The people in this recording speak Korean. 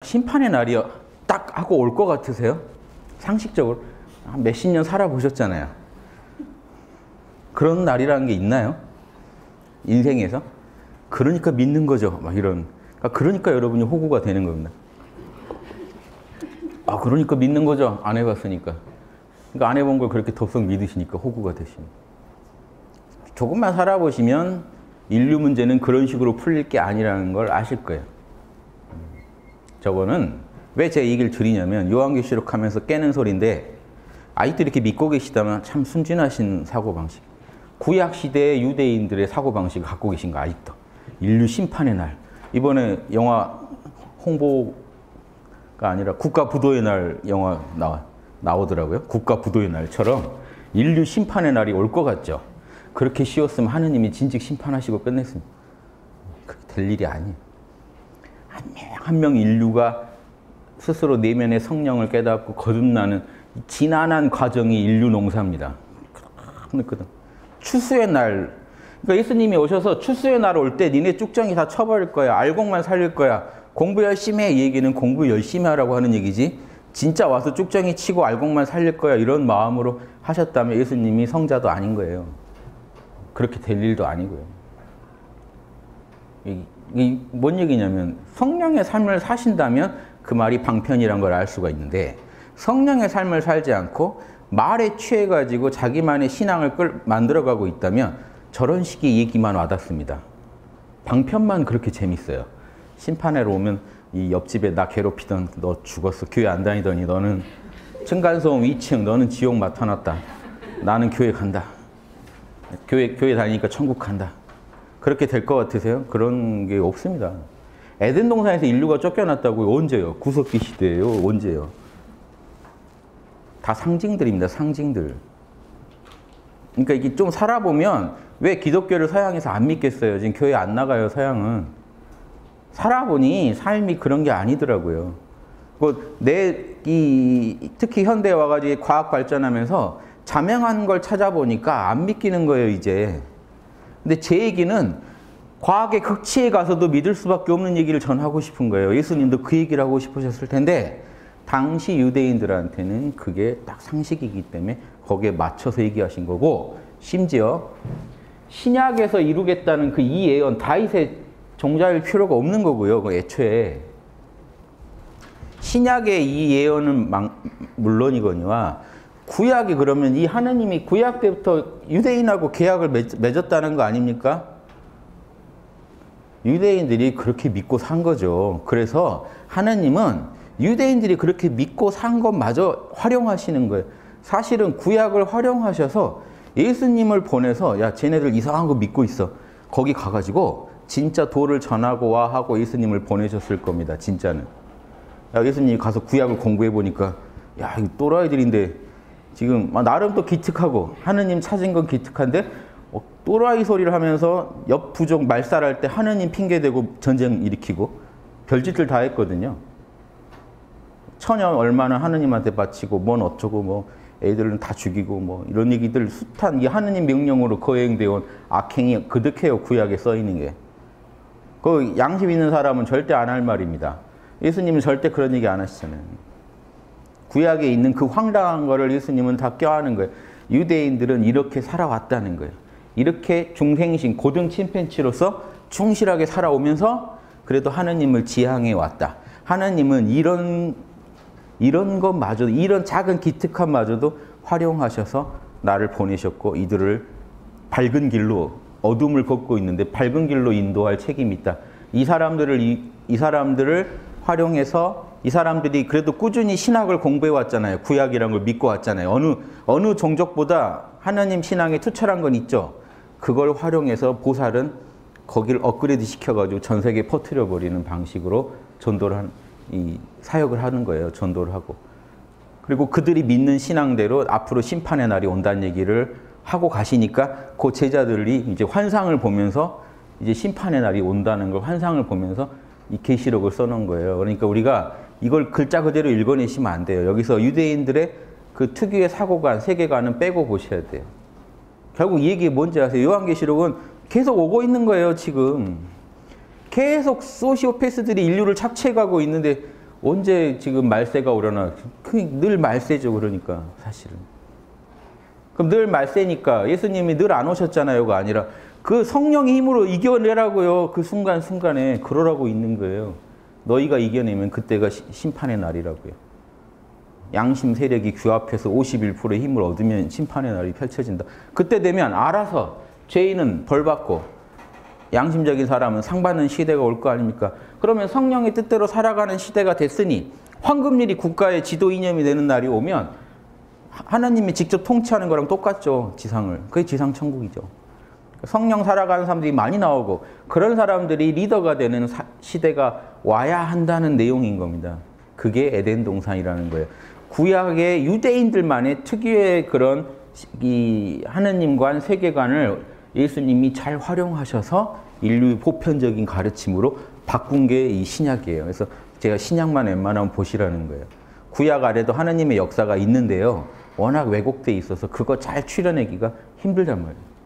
심판의 날이 딱 하고 올 것 같으세요? 상식적으로 한 몇십 년 살아보셨잖아요. 그런 날이라는 게 있나요? 인생에서? 그러니까 믿는 거죠. 막 이런. 그러니까 여러분이 호구가 되는 겁니다. 아, 그러니까 믿는 거죠. 안 해봤으니까. 그러니까 안 해본 걸 그렇게 덥석 믿으시니까 호구가 되십니다. 조금만 살아보시면 인류 문제는 그런 식으로 풀릴 게 아니라는 걸 아실 거예요. 저거는 왜 제 얘기를 드리냐면 요한계시록 하면서 깨는 소리인데 아직도 이렇게 믿고 계시다면 참 순진하신 사고방식. 구약시대의 유대인들의 사고방식을 갖고 계신 거 아직도. 인류 심판의 날. 이번에 영화 홍보가 아니라 국가부도의 날 영화 나오더라고요. 국가부도의 날처럼 인류 심판의 날이 올 것 같죠. 그렇게 쉬웠으면 하느님이 진즉 심판하시고 끝냈습니다. 그렇게 될 일이 아니에요. 한 명 인류가 스스로 내면의 성령을 깨닫고 거듭나는 지난한 과정이 인류 농사입니다. 추수의 날. 그러니까 예수님이 오셔서 추수의 날 올 때 니네 쭉정이 다 쳐버릴 거야. 알곡만 살릴 거야. 공부 열심히 해. 이 얘기는 공부 열심히 하라고 하는 얘기지. 진짜 와서 쭉정이 치고 알곡만 살릴 거야. 이런 마음으로 하셨다면 예수님이 성자도 아닌 거예요. 그렇게 될 일도 아니고요. 이게 뭔 얘기냐면 성령의 삶을 사신다면 그 말이 방편이란 걸 알 수가 있는데 성령의 삶을 살지 않고 말에 취해가지고 자기만의 신앙을 만들어가고 있다면 저런 식의 얘기만 와닿습니다. 방편만 그렇게 재밌어요. 심판회로 오면 이 옆집에 나 괴롭히던 너 죽었어. 교회 안 다니더니 너는 층간소음 2층 너는 지옥 맡아놨다. 나는 교회 간다. 교회 다니니까 천국 간다. 그렇게 될 것 같으세요? 그런 게 없습니다. 에덴 동산에서 인류가 쫓겨났다고요? 언제요? 구석기 시대예요? 언제요? 다 상징들입니다. 상징들. 그러니까 이게 좀 살아보면 왜 기독교를 서양에서 안 믿겠어요? 지금 교회 안 나가요, 서양은. 살아보니 삶이 그런 게 아니더라고요. 특히 현대에 와가지고 과학 발전하면서 자명한 걸 찾아보니까 안 믿기는 거예요, 이제. 근데 제 얘기는 과학의 극치에 가서도 믿을 수밖에 없는 얘기를 전하고 싶은 거예요. 예수님도 그 얘기를 하고 싶으셨을 텐데 당시 유대인들한테는 그게 딱 상식이기 때문에 거기에 맞춰서 얘기하신 거고 심지어 신약에서 이루겠다는 그 이 예언 다윗의 종자일 필요가 없는 거고요. 그 애초에 신약의 이 예언은 물론이거니와 구약이 그러면 이 하느님이 구약 때부터 유대인하고 계약을 맺었다는 거 아닙니까? 유대인들이 그렇게 믿고 산 거죠. 그래서 하느님은 유대인들이 그렇게 믿고 산 것마저 활용하시는 거예요. 사실은 구약을 활용하셔서 예수님을 보내서 야 쟤네들 이상한 거 믿고 있어. 거기 가가지고 진짜 도를 전하고 와 하고 예수님을 보내셨을 겁니다. 진짜는. 야 예수님이 가서 구약을 공부해 보니까 야 이 또라이들인데 지금 나름 또 기특하고 하느님 찾은 건 기특한데 또라이 소리를 하면서 옆 부족 말살할 때 하느님 핑계대고 전쟁 일으키고 별짓을 다 했거든요. 처녀 얼마나 하느님한테 바치고 뭔 어쩌고 뭐 애들은 다 죽이고 뭐 이런 얘기들 숱한 이 하느님 명령으로 거행되어 온 악행이 그득해요. 구약에 써 있는 게. 그 양심 있는 사람은 절대 안 할 말입니다. 예수님은 절대 그런 얘기 안 하시잖아요. 구약에 있는 그 황당한 거를 예수님은 다 껴안은 거예요. 유대인들은 이렇게 살아왔다는 거예요. 이렇게 중생신, 고등 침팬치로서 충실하게 살아오면서 그래도 하느님을 지향해 왔다. 하느님은 이런 것마저도, 이런 작은 기특함마저도 활용하셔서 나를 보내셨고 이들을 밝은 길로, 어둠을 걷고 있는데 밝은 길로 인도할 책임이 있다. 이 사람들을 활용해서 이 사람들이 그래도 꾸준히 신학을 공부해 왔잖아요. 구약이라는 걸 믿고 왔잖아요. 어느 종족보다 하나님 신앙에 투철한 건 있죠. 그걸 활용해서 보살은 거기를 업그레이드 시켜가지고 전 세계에 퍼뜨려 버리는 방식으로 전도를 이 사역을 하는 거예요. 전도를 하고. 그리고 그들이 믿는 신앙대로 앞으로 심판의 날이 온다는 얘기를 하고 가시니까 그 제자들이 이제 환상을 보면서 이제 심판의 날이 온다는 걸 환상을 보면서 이 계시록을 써놓은 거예요. 그러니까 우리가 이걸 글자 그대로 읽어내시면 안 돼요. 여기서 유대인들의 그 특유의 사고관, 세계관은 빼고 보셔야 돼요. 결국 이 얘기 뭔지 아세요? 요한계시록은 계속 오고 있는 거예요, 지금. 계속 소시오패스들이 인류를 착취해가고 있는데 언제 지금 말세가 오려나? 늘 말세죠, 그러니까 사실은. 그럼 늘 말세니까 예수님이 늘 안 오셨잖아요가 아니라 그 성령의 힘으로 이겨내라고요. 그 순간순간에 그러라고 있는 거예요. 너희가 이겨내면 그때가 심판의 날이라고요. 양심 세력이 규합해서 51%의 힘을 얻으면 심판의 날이 펼쳐진다. 그때 되면 알아서 죄인은 벌받고 양심적인 사람은 상받는 시대가 올 거 아닙니까? 그러면 성령의 뜻대로 살아가는 시대가 됐으니 황금일이 국가의 지도 이념이 되는 날이 오면 하나님이 직접 통치하는 거랑 똑같죠. 지상을. 그게 지상 천국이죠. 성령 살아가는 사람들이 많이 나오고 그런 사람들이 리더가 되는 시대가 와야 한다는 내용인 겁니다. 그게 에덴 동산이라는 거예요. 구약의 유대인들만의 특유의 그런 이 하느님관 세계관을 예수님이 잘 활용하셔서 인류 보편적인 가르침으로 바꾼 게 이 신약이에요. 그래서 제가 신약만 웬만하면 보시라는 거예요. 구약 아래도 하느님의 역사가 있는데요. 워낙 왜곡돼 있어서 그거 잘 추려내기가 힘들단 말이에요.